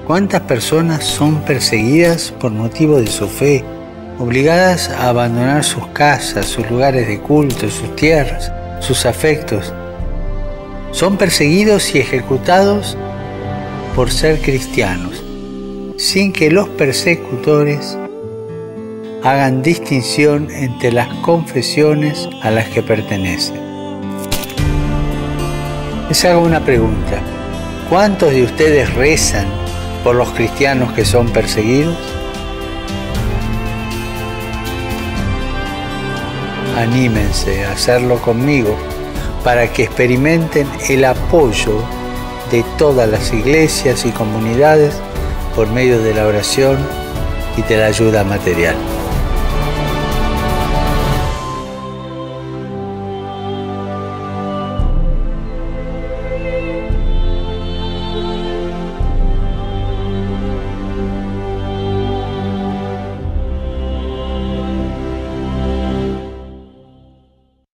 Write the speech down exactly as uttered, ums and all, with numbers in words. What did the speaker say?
¿Cuántas personas son perseguidas por motivo de su fe, obligadas a abandonar sus casas, sus lugares de culto, sus tierras, sus afectos? Son perseguidos y ejecutados por ser cristianos, sin que los persecutores hagan distinción entre las confesiones a las que pertenecen. Les hago una pregunta. ¿Cuántos de ustedes rezan por los cristianos que son perseguidos? Anímense a hacerlo conmigo para que experimenten el apoyo de todas las iglesias y comunidades por medio de la oración y de la ayuda material.